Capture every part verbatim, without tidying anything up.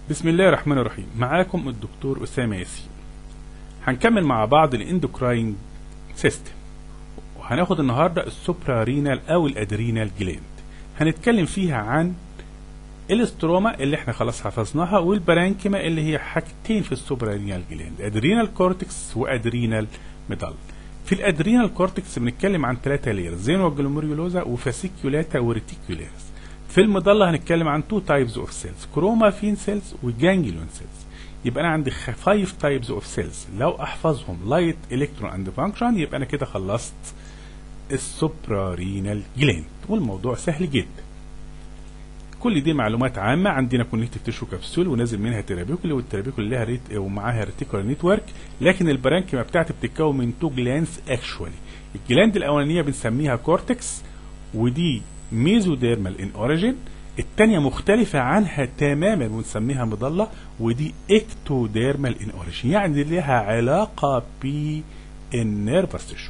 بسم الله الرحمن الرحيم. معاكم الدكتور أسامة ياسين. هنكمل مع بعض الاندوكراين سيستم، وهناخد النهارده السوبرارينال او الادرينال جلاند. هنتكلم فيها عن الاستروما اللي احنا خلاص حفظناها، والبرانكيما اللي هي حاجتين في السوبرارينال جلاند، ادرينال كورتكس وادرينال ميدال. في الادرينال كورتكس بنتكلم عن ثلاثه ليرز، زينو جلوميريولوزا وفاسيكيولاتا وريتيكولاريس. في المظله هنتكلم عن تو تايبز اوف سيلز، كرومافين سيلز وجانجليون سيلز. يبقى انا عندي خمس تايبز اوف سيلز، لو احفظهم لايت الكترون اند فانكشن يبقى انا كده خلصت السوبرارينال جلاند، والموضوع سهل جدا. كل دي معلومات عامه. عندنا كونكتيف تيشو كبسول ونازل منها ترابيكولي، والترابيكولي لها ريت ومعاها ريتيكولار نتورك، لكن البرانكيما بتاعتي بتتكون من تو جلاندز اكشوالي. الجلاند الاولانيه بنسميها كورتكس، ودي ميزوديرمال ان اوريجين. الثانيه مختلفه عنها تماما ونسميها مظله، ودي اكتوديرمال ان اوريجين، يعني لها علاقه بالنيرفس تيشو.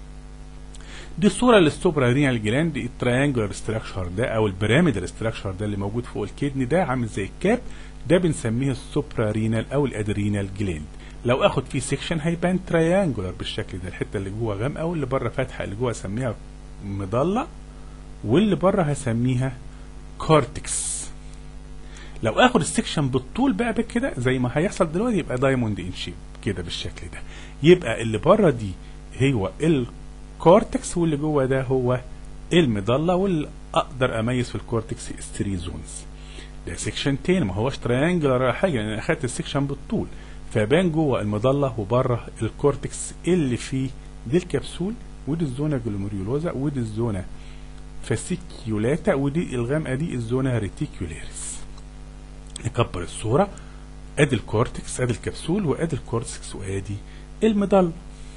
دي الصوره للسوبرارينال جلاند. التريانجولار ستراكشر ده او البيراميدال ستراكشر ده اللي موجود فوق الكدني ده عامل زي الكاب، ده بنسميه السوبرارينال او الادرينال جلاند. لو اخد فيه سيكشن هيبان تريانجولار بالشكل ده، الحته اللي جوه غامقه واللي بره فاتحه، اللي جوه اسميها مظله واللي بره هسميها كورتكس. لو اخد السكشن بالطول بقى بكده زي ما هيحصل دلوقتي يبقى دايموند ان شيب كده بالشكل ده، يبقى اللي بره دي هو الكورتكس واللي جوه ده هو المظله، واللي اقدر اميز في الكورتكس ستري زونز. ده سكشن تاني ما هوش تريانجلر ولا حاجه، لان انا اخدت السكشن بالطول فبان جوه المظله وبره الكورتكس اللي فيه دي الكبسول، ودي الزونا جلوميريولوزا، ودي الزونا فاسيكيولاتا، ودي الغامقه دي الزونا ريتيكولاريس. نكبر الصوره، ادي الكورتكس ادي الكبسول وادي الكورتكس وادي المظله.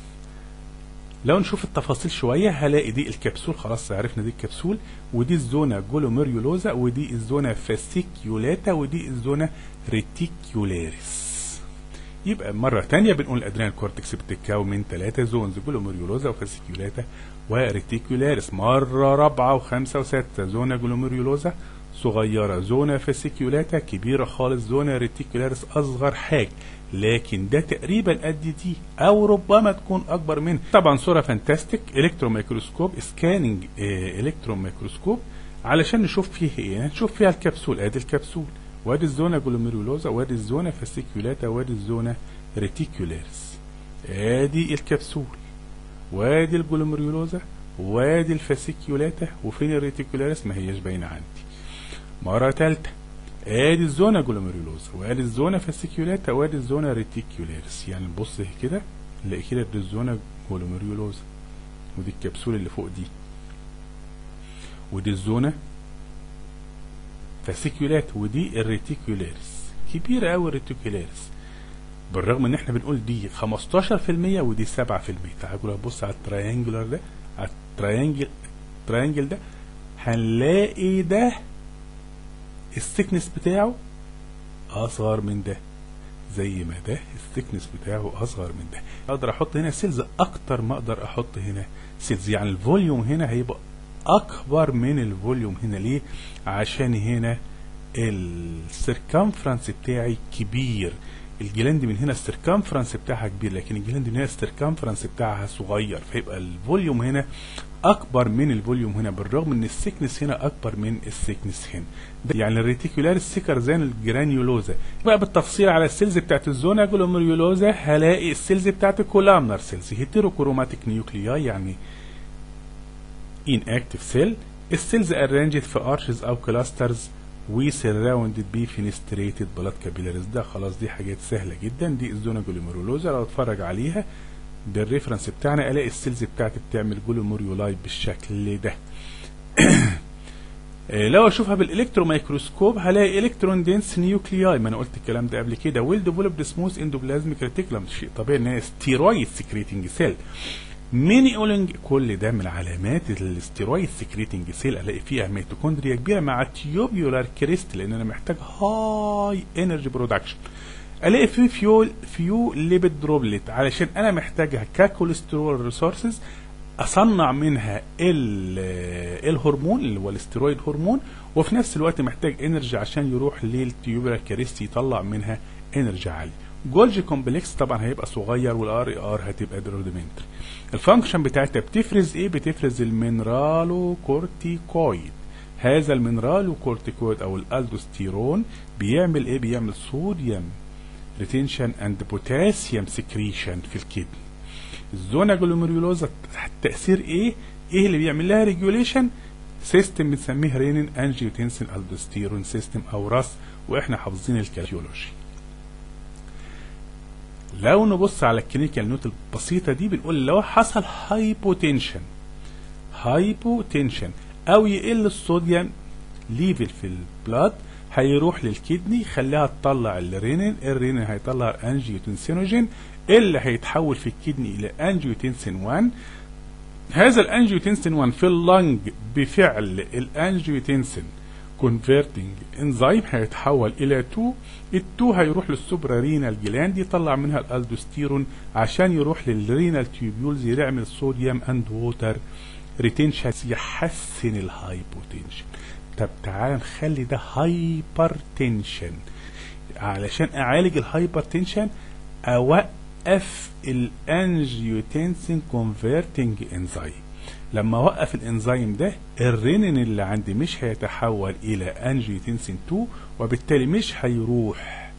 لو نشوف التفاصيل شويه هلاقي دي الكبسول، خلاص عرفنا دي الكبسول، ودي الزونا جلوميريولوزا، ودي الزونا فاسيكيولاتا، ودي الزونا ريتيكولاريس. يبقى مرة تانية بنقول الادرينال كورتكس بتتكون من ثلاثة زونز، جلوميريولوزا وفاسيكيولاتا وريتيكولاريس. مرة رابعة وخمسة وستة، زونا جلوميريولوزا صغيرة، زونا فاسيكيولاتا كبيرة خالص، زونا ريتيكولاريس أصغر حاجة، لكن ده تقريبا قد دي أو ربما تكون أكبر منها. طبعا صورة فانتاستيك، إلكترون ميكروسكوب، سكاننج إلكترون ميكروسكوب علشان نشوف فيه إيه. نشوف فيها الكبسول، أدي الكبسول، وادي الزونا جلوميريولوزا، وادي الزونا فاسيكيولاتا، وادي الزونا ريتيكولاريس. ادي الكبسول، وادي الجلوميريولوزا، وادي الفاسيكيولاتا، وفين الريتيكولاريس ما هياش باينه عندي. مره ثالثه، ادي الزونا جلوميريولوزا، وادي الزونا فاسيكيولاتا، وادي الزونا ريتيكولاريس. يعني نبص كده نلاقي كده دي الزونا جلوميريولوزا، ودي الكبسول اللي فوق دي، ودي الزونا فاسيكيولات، ودي الريتيكولاريس. كبيره قوي الريتيكولاريس، بالرغم ان احنا بنقول دي خمستاشر في المية ودي سبعة في المية. تعالوا نبص على التريانجلر ده، على التريانجل التريانجل ده هنلاقي ده السكنس بتاعه اصغر من ده، زي ما ده السكنس بتاعه اصغر من ده. اقدر احط هنا سيلز اكتر ما اقدر احط هنا سيلز، يعني الفوليوم هنا هيبقى اكبر من الفوليوم هنا. ليه؟ عشان هنا السيركمفرنس بتاعي كبير. الجلاند من هنا السيركمفرنس بتاعها كبير، لكن الجلاند من هنا السيركمفرنس بتاعها صغير، فيبقى الفوليوم هنا اكبر من الفوليوم هنا، بالرغم ان السيكنس هنا اكبر من السيكنس هنا. يعني الريتيكولاريس سيكر زي الجرانيولوزا. بقى بالتفصيل على السيلز بتاعت الزونا جلوميريولوزا هلاقي السيلز بتاعت كولامنر سيلز، هيتيروكروماتيك نيوكلياي، يعني inactive cell. السيلز arranged في arches او clusters و surrounded ب fenestrated blood capillaries. ده خلاص دي حاجات سهله جدا. دي الزونا جلوميرولوزا، لو اتفرج عليها بالريفرنس بتاعنا الاقي السيلز بتاعتي بتعمل جلوميرولاي بالشكل ده. لو اشوفها بالالكتروميكروسكوب هلاقي الكترون دنس نيوكلياي، ما انا قلت الكلام ده قبل كده. ويل ديفلوبد سموث اندوبلازميك ريتيكولم، شيء طبيعي ان هي ستيرويد سكريتنج سيل. ميني اولنج، كل ده من علامات الاستيرويد سكريتنج سيل. الاقي فيها ميتوكوندريا كبيره مع تيوبيولار كريست، لان انا محتاج هاي انرجي برودكشن. الاقي فيه فيول فيو ليبيد دروبلت، علشان انا محتاجها ككوليسترول ريسورسز اصنع منها الهرمون اللي هو الاستيرويد هرمون، وفي نفس الوقت محتاج انرجي عشان يروح للتيوبولار كاريستي يطلع منها انرجي عالي. جولجي كومبلكس طبعا هيبقى صغير، والار اي ار هتبقى روديمنتري. الفانكشن بتاعتها بتفرز ايه؟ بتفرز المينرالو كورتيكويد. هذا المينرالو كورتيكويد او الالدوستيرون بيعمل ايه؟ بيعمل صوديوم ريتنشن اند بوتاسيوم سكريشن في الكدني. الزونا جلوميريولوزا التأثير ايه؟ ايه اللي بيعمل لها ريجوليشن؟ سيستم بنسميه رينين انجيوتنسين الدوستيرون سيستم او راس، واحنا حافظين الكاليولوجي. لو نبص على الكلينيكال نوت البسيطه دي بنقول لو حصل هايبوتنشن هايبوتنشن او يقل الصوديوم ليفل في البلاد، هيروح للكدني يخليها تطلع الرينين، الرينين هيطلع انجيوتنسينوجين اللي هيتحول في الكدني الى انجيوتنسين واحد. هذا الانجيوتنسين واحد في اللنج بفعل الانجيوتنسين كونفرتنج انزيم هيتحول الى اتنين، ال2 هيروح للسوبرا رينال جلاند يطلع منها الالدوستيرون عشان يروح للرينال تيوبيولز يعمل صوديوم اند ووتر ريتنشن يحسن الهايبوتنشن. طب تعال نخلي ده هايبرتنشن. علشان اعالج الهايبرتنشن اوقف الانجيوتنسين كونفرتنج انزيم. لما اوقف الانزيم ده الرينين اللي عندي مش هيتحول الى انجيوتنسين اتنين، وبالتالي مش هيروح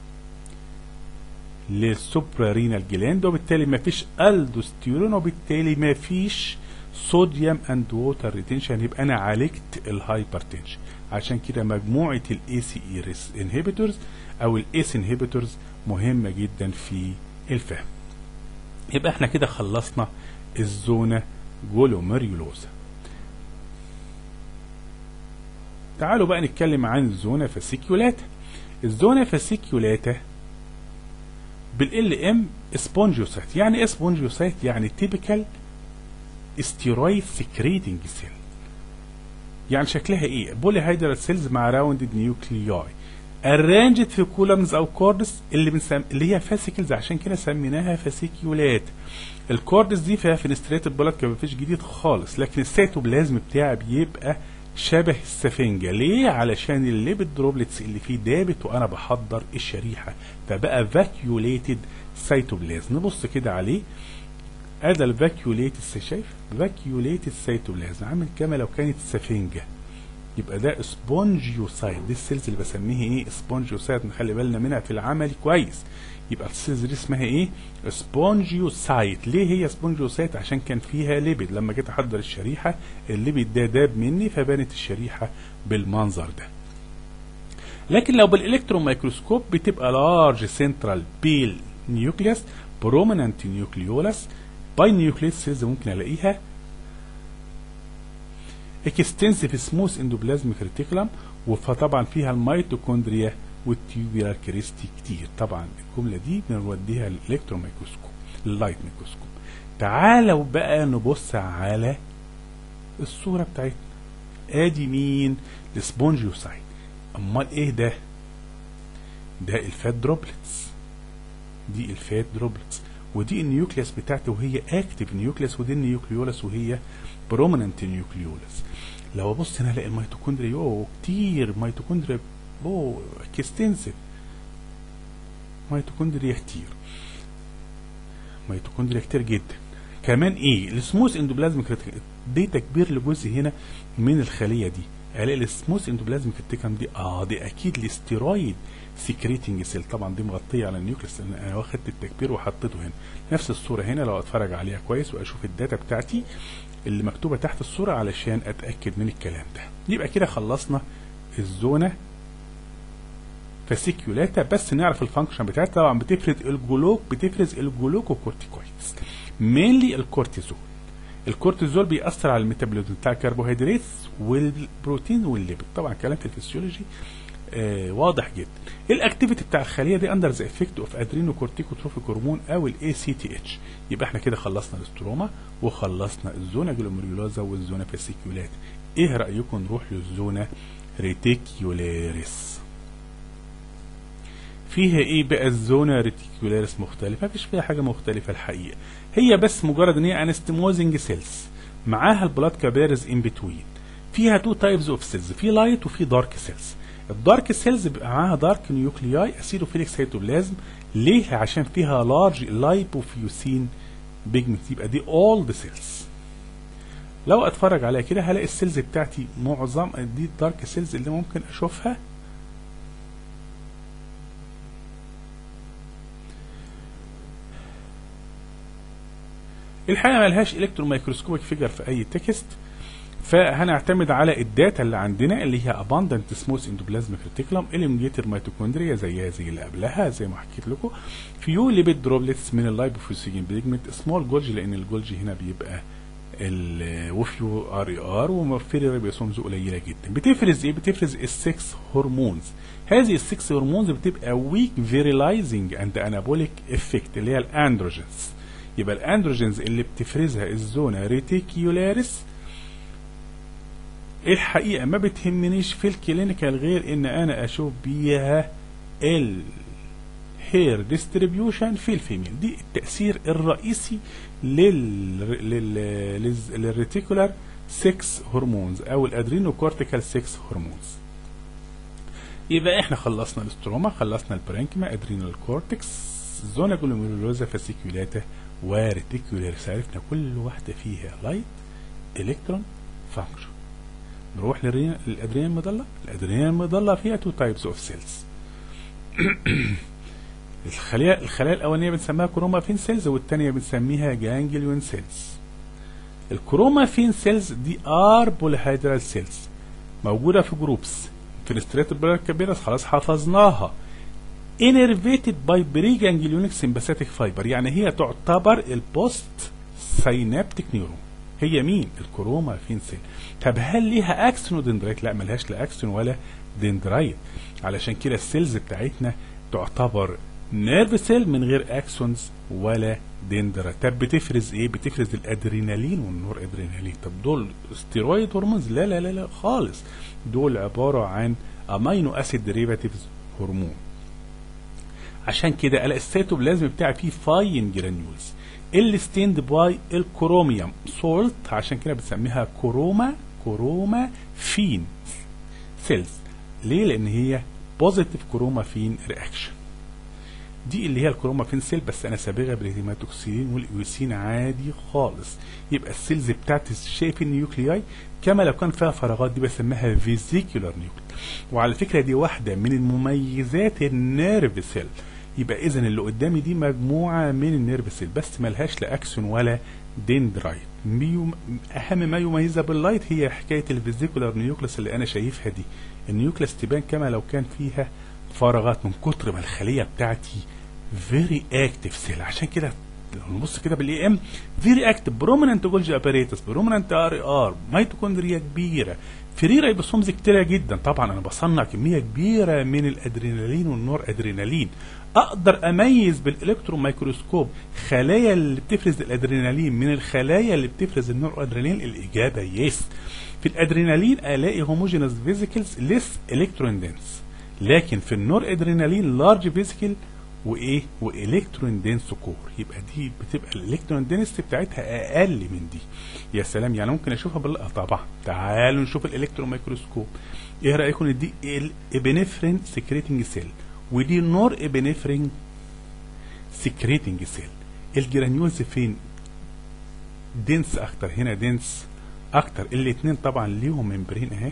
للسوبرا رينال جلاند، وبالتالي ما فيش الدوستيرون، وبالتالي ما فيش صوديوم اند ووتر ريتنشن. يبقى انا عالجت الهايبرتنشن. عشان كده مجموعه الاي سي اي انهبيتورز او الاس انهبيتورز مهمه جدا في الفهم. يبقى احنا كده خلصنا الزونا جلوميريولوزا. تعالوا بقى نتكلم عن الزونا فاسيكيولاتا. الزونا فاسيكيولاتا بالال ام سبونجيوسايت. يعني ايه سبونجيوسايت؟ يعني تيبيكال ستيرويد سكريتنج سيل. يعني شكلها ايه؟ بولي هيدرال سيلز مع راوندد نيوكلياي ارانجت في كولمز او كوردس اللي بنسم... اللي هي فاسيكلز، عشان كده سميناها فاسيكيولات. الكوردس دي فيها فينستريتد بلاد كما فيش جديد خالص، لكن السيتوبلازم بتاعها بيبقى شبه السفنجه. ليه؟ علشان الليبيد دروبلتس اللي فيه دابت وانا بحضر الشريحه، فبقى فاكيوليتد سيتوبلازم. نبص كده عليه، ادي الفاكيوليتد، شايف؟ فاكيوليتد سيتوبلازم عامل كما لو كانت سفنجه. يبقى ده سبونجيوسايت. دي السيلز اللي بسميها ايه؟ سبونجيوسايت. نخلي بالنا منها في العمل كويس. يبقى السيلز دي اسمها ايه؟ سبونجيوسايت. ليه هي سبونجيوسايت؟ عشان كان فيها ليبيد. لما جيت احضر الشريحه الليبيد ده داب مني فبانت الشريحه بالمنظر ده. لكن لو بالالكترون ميكروسكوب بتبقى لارج سنترال بيل نيوكليوس بروميننت نيوكليولس باي نيوكليس سيلز ممكن الاقيها اكستنسيف سموث اندوبلازميك ريتيكولم، وطبعا فيها الميتوكوندريا والتيوبيولار كريستي كتير. طبعا الجمله دي بنوديها للالكترون ميكروسكوب اللايت ميكروسكوب. تعالوا بقى نبص على الصوره بتاعتنا. ادي مين؟ السبونجيوسايت. امال ايه ده؟ ده الفات دروبلتس. دي الفات دروبلتس، ودي النيوكليس بتاعتي وهي اكتف نيوكليس، ودي النيوكليولس وهي بروميننت نيوكليولس. لو ابص هنا الاقي الميتوكوندريا اوه كتير، ميتوكوندريا اوه اكستنسيف، ميتوكوندريا كتير، ميتوكوندريا كتير جدا. كمان ايه؟ السموث اندوبلازميك دي تكبير لجزء هنا من الخليه دي. الاقي السموث اندوبلازميك ريتيكولم دي اه دي اكيد الاستيرويد سكريتنج سيل. طبعا دي مغطيه على النيوكليس لان انا واخدت التكبير وحطيته هنا. نفس الصوره هنا لو اتفرج عليها كويس واشوف الداتا بتاعتي اللي مكتوبه تحت الصوره علشان اتاكد من الكلام ده. يبقى كده خلصنا الزونا فاسيكيولاتا. بس نعرف الفانكشن بتاعتها. طبعا بتفرز الجلوك بتفرز الجلوكوكورتيكويدز مينلي الكورتيزول. الكورتيزول بيأثر على الميتابوليزم بتاع الكربوهيدرات والبروتين والليبيد. طبعا كلام في الفسيولوجي آه واضح جدا. الاكتيفيتي بتاع الخليه دي اندر ذا افكت اوف ادرينو كورتيكوتروفيك هرمون او الاي سي تي اتش. يبقى احنا كده خلصنا الاستروما وخلصنا الزونا جلوميريولوزا والزونا فاسيكيولات. ايه رايكم نروح للزونا ريتيكيولاريس؟ في فيها ايه بقى الزونا ريتيكولاريس مختلفه؟ مفيش فيها حاجه مختلفه الحقيقه، هي بس مجرد ان هي انستموزنج سيلز معاها البلاد كابيرز ان بتوين. فيها تو تايبز اوف سيلز، في لايت وفي دارك سيلز. الدارك سيلز بيبقى معاها دارك نيوكلياي اسيدوفيليك سيتوبلازم. ليه؟ عشان فيها لارج لايبوفيوسين بيجمنت، يبقى دي اولد سيلز. لو اتفرج عليها كده هلاقي السيلز بتاعتي معظم دي الدارك سيلز اللي ممكن اشوفها. الحقيقه ملهاش الكترون مايكروسكوبيك فيجر في اي تكست، فهنعتمد على الداتا اللي عندنا اللي هي abundant smooth endoplasmic reticulum elongated mitochondria زيها زي اللي قبلها زي ما حكيت لكم. فيو ليبيد دروبلتس من اللايبوفيوسين بيجمنت سمول جولجي لان الجولجي هنا بيبقى الوفيو ار اي ار ومورفيري ريبوسومز قليله جدا. بتفرز ايه؟ بتفرز السكس هرمونز. هذه السكس هرمونز بتبقى ويك فيريلايزنج اند انابوليك افكت اللي هي الاندروجينز. يبقى الاندروجينز اللي بتفرزها الزونا ريتيكيولاريس الحقيقه ما بتهمنيش في الكلينيكال غير ان انا اشوف بيها الهير ديستريبيوشن في الفيميل. دي التاثير الرئيسي لل لل للريتيكولار سكس هرمونز او الادرينو كورتيكال سكس هرمونز. يبقى احنا خلصنا الاستروما، خلصنا البرانكما، ادرينال كورتكس، زونا جلوميرولوزا، فاسيكولاتا، وريتيكولاريس. عرفنا كل واحده فيها لايت الكترون فانكشن. نروح للادرينال المضله. الادرينال المضله فيها تو تايبس اوف سيلز. الخلايا الخلايا الاولانيه بنسميها كرومافين سيلز والثانيه بنسميها جانجليون سيلز. الكرومافين سيلز دي ار بوليهيدرال سيلز موجوده في جروبس. فينستريتور بلاد كابيرس خلاص حفظناها. انرفيتد باي بري جانجليونيك سمباثيك فايبر، يعني هي تعتبر البوست ساينابتيك نيورون. هي مين؟ الكرومافين سيل. طب هل ليها اكسون ودندرايت؟ لا ملهاش لا اكسون ولا دندرايت، علشان كده السيلز بتاعتنا تعتبر نيرف سيل من غير اكسونز ولا دندرايت. طب بتفرز ايه؟ بتفرز الادرينالين والنور ادرينالين. طب دول ستيرويد هرمونز؟ لا لا لا لا خالص، دول عباره عن امينو اسيد ديريفاتيفز هرمون. عشان كده الاقي السيتوبلازم بتاعي فيه فاين جرانيولز اللي ستيند باي الكروميوم سولت، عشان كده بنسميها كروما كروما فين سيلز. ليه؟ لان هي بوزيتيف كروما فين رياكشن. دي اللي هي الكروما فين سيل، بس انا سابغها بالهيماتوكسيلين والايوسين عادي خالص. يبقى السيلز بتاعتي شايف النيوكلياي كما لو كان فيها فراغات، دي بسميها فيزيكولار نيوكلياي. وعلى فكره دي واحده من المميزات النيرف سيل. يبقى اذا اللي قدامي دي مجموعه من النيرف سيل بس ملهاش لا اكسون ولا دندرايت. اهم ما يميزها باللايت هي حكايه الفيزيكولار نيوكليس اللي انا شايفها دي. النيوكليس تبان كما لو كان فيها فراغات من كتر ما الخليه بتاعتي فيري اكتف سيل. عشان كده لو نبص كده بالاي ام فيري اكتف، بروميننت جولجي اباريتس، بروميننت ار ار، ميتوكوندريا كبيره، فري رايبوسومز كتيره جدا. طبعا انا بصنع كميه كبيره من الادرينالين والنور ادرينالين. اقدر اميز بالالكترون مايكروسكوب خلايا اللي بتفرز الادرينالين من الخلايا اللي بتفرز النور ادرينالين؟ الاجابه يس. في الادرينالين الاقي هوموجينوس فيزيكلز ليس الكترون دنس، لكن في النور ادرينالين لارج فيزيكل وايه والكترون دنس كور. يبقى دي بتبقى الالكترون دنس بتاعتها اقل من دي. يا سلام، يعني ممكن اشوفها بال اه طبعا. تعالوا نشوف الالكترون مايكروسكوب. ايه رايكم ان دي الابنفرين سكريتنج سيل ودي نور ابنفرين سكريتنج سيل. الجرانيولز فين؟ دنس اكتر، هنا دنس اكتر. الاثنين طبعا ليهم ممبرين اهي،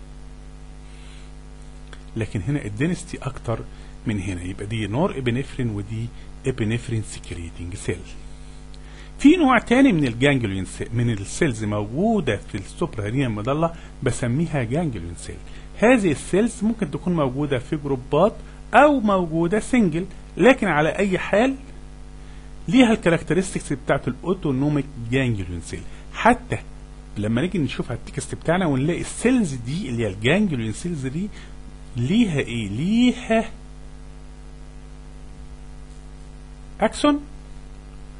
لكن هنا الدنستي اكتر من هنا. يبقى دي نور ابنفرين ودي ابنفرين سكريتنج سيل. في نوع تاني من الجانجليون من السيلز موجوده في السوبرارينال مضله بسميها جانجليون سيل. هذه السيلز ممكن تكون موجوده في جروبات او موجوده سنجل، لكن على اي حال ليها الكاركترستكس بتاعت الاوتونوميك جانجليون سيل. حتى لما نيجي نشوف على التكست بتاعنا ونلاقي السيلز دي اللي هي الجانجليون سيلز دي ليها ايه؟ ليها اكسون.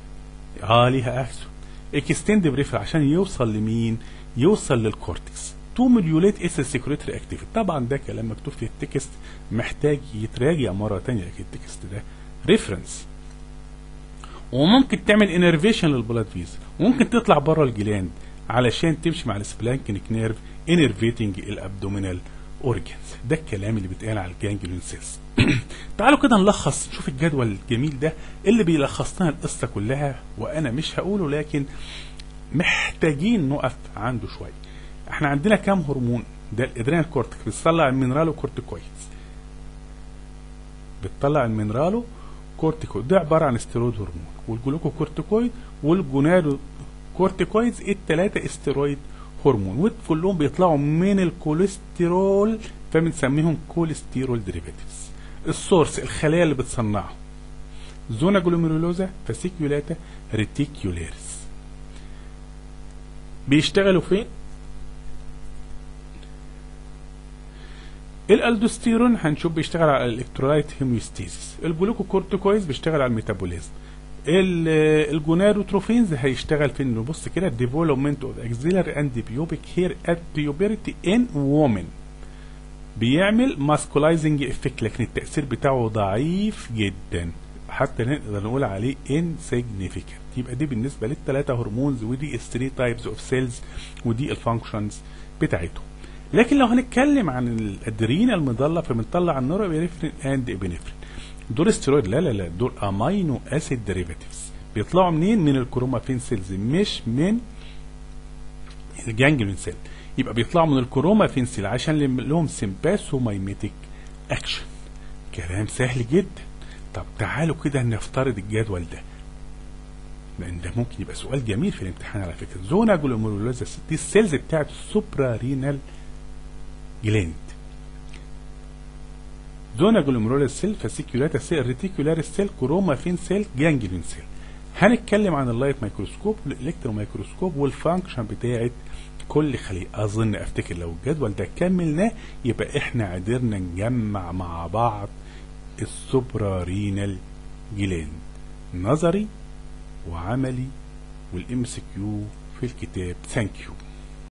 اه ليها اكسون اكستند بريفر عشان يوصل لمين؟ يوصل للكورتكس. تو موديوليت اس سيكريتري اكتيفيتي. طبعا ده كلام مكتوب في التكست محتاج يتراجع مره ثانيه، لكن التكست ده ريفرنس. وممكن تعمل انرفيشن للبلاد فيز، وممكن تطلع بره الجلاند علشان تمشي مع السبلانكنيك نيرف انرفيتنج الابدومينال اورجنز. ده الكلام اللي بيتقال على الجانجليون سيلز. تعالوا كده نلخص، نشوف الجدول الجميل ده اللي بيلخص لنا القصه كلها، وانا مش هقوله لكن محتاجين نقف عنده شويه. احنا عندنا كام هرمون؟ ده الادرينال كورتكس بتطلع المينرالو كورتيكويدز، بتطلع المينرالو كورتيكويد، ده عباره عن استيرويد هرمون، والجلوكو كورتيكويد والجونادو كورتيكويدز الثلاثه استيرويد هرمون، وكلهم بيطلعوا من الكوليسترول، فبنسميهم كوليسترول ديريفاتيفز. السورس الخلايا اللي بتصنعه زونا جلوميرولوزا، فاسيكيولاتا، ريتيكيولاريس. بيشتغلوا فين؟ الالدوستيرون هنشوف بيشتغل على الالكترولايت هيموستاسيس، الجلوكوكورتيكويدز بيشتغل على الميتابوليزم، الجونادوتروفينز هيشتغل في انه بص كده ديفلوبمنت اوف اكسيلر اند بيوبيك هير ات بيوبرتي ان وومن، بيعمل ماسكولايزنج افكت، لكن التاثير بتاعه ضعيف جدا، حتى نقدر نقول عليه insignificant. يبقى دي بالنسبه للثلاثه هرمونز، ودي الثري تايبس اوف سيلز، ودي الفانكشنز بتاعتهم. لكن لو هنتكلم عن الادرينال المضله فبنطلع النورابينفرين اند ابنفرين، دول استيرويد؟ لا لا لا، دول امينو اسيد ديريفاتيفز. بيطلعوا منين؟ من الكروماتين سيلز، مش من الجانجليون سيل. يبقى بيطلعوا من الكروماتين سيل عشان لهم سيمباثومايميتيك اكشن. كلام سهل جدا. طب تعالوا كده نفترض الجدول ده، لان ده ممكن يبقى سؤال جميل في الامتحان على فكره. زونا جلوميرولوزا دي السيلز بتاعت السوبرا رينال جلاند، زونا جلوميرولوزا سيل، فاسيكيولاتا سيل، ريتيكولاريس سيل، كروماتين سيل، جانجليون سيل. هنتكلم عن اللايت مايكروسكوب والالكترو مايكروسكوب والفانكشن بتاعت كل خلية. اظن افتكر لو الجدول ده كملناه يبقى احنا قدرنا نجمع مع بعض السوبرا رينال جلاند، نظري وعملي والام سي كيو في الكتاب. ثانك يو.